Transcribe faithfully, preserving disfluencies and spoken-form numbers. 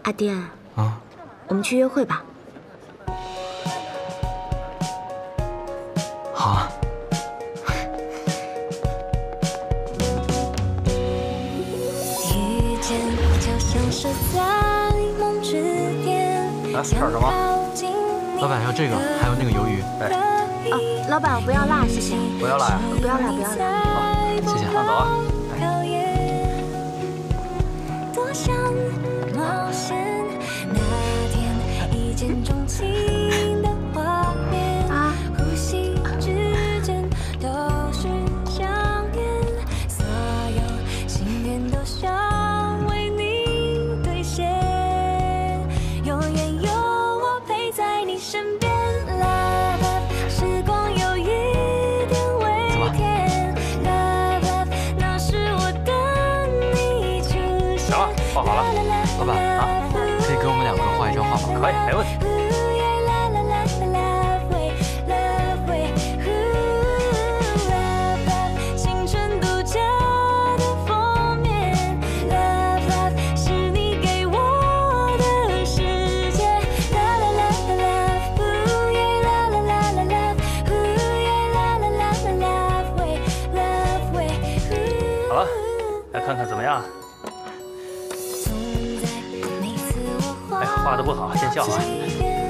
阿爹， 啊， 我们去约会吧。 好啊。 遇见就像是在梦之巅。 来，吃点什么？老板要这个，还有那个鱿鱼。哎。 哦，老板，我不要辣，谢谢。 不要辣呀？ 不要辣，不要辣。 好，谢谢。那走啊。 多想冒险，那天一见钟情的画面，啊，呼吸之间都是香烟，所有心愿都想为你兑现，永远有我陪在你身边。Love， 时光有一点微甜。Love， 那是我等你出现。 行了，画好了。老板啊，可以给我们两个人画一张画吗？可以，没问题。 青春独家的封面 ，Love Love 是你给我的世界 ，Love Love Love Love， La La La La Love， La La La La Love Love。 好了，来看看怎么样？哎，画的不好，见笑话。